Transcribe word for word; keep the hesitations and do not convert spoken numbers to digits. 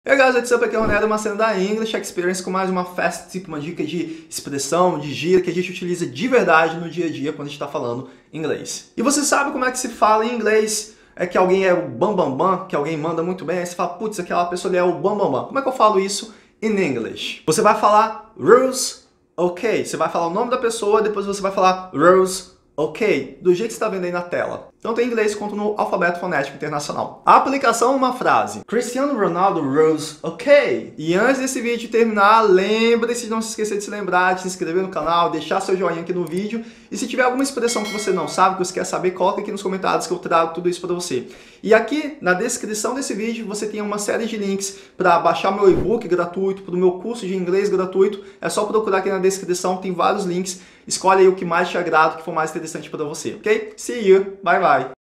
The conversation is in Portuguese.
Hey guys, what's up? Aqui é o Ronaldo, uma cena da English Experience com mais uma fast tip, uma dica de expressão, de gíria que a gente utiliza de verdade no dia a dia quando a gente está falando inglês. E você sabe como é que se fala em inglês? É que alguém é o bam bam bam, que alguém manda muito bem, aí você fala, putz, aquela pessoa ali é o bam bam bam. Como é que eu falo isso in English? Você vai falar rules, ok. Você vai falar o nome da pessoa, depois você vai falar rules, ok, do jeito que você está vendo aí na tela. Tanto em inglês quanto no alfabeto fonético internacional. A aplicação é uma frase. Cristiano Ronaldo rules, ok. E antes desse vídeo terminar, lembre-se de não se esquecer de se lembrar, de se inscrever no canal, deixar seu joinha aqui no vídeo. E se tiver alguma expressão que você não sabe, que você quer saber, coloca aqui nos comentários que eu trago tudo isso para você. E aqui na descrição desse vídeo você tem uma série de links para baixar meu e-book gratuito, para o meu curso de inglês gratuito. É só procurar aqui na descrição, tem vários links. Escolhe aí o que mais te agrada, o que for mais interessante para você, ok? See you, bye bye!